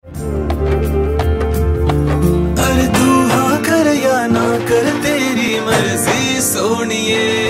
अरे तू हाँ कर या ना कर, तेरी मर्जी सोनिए।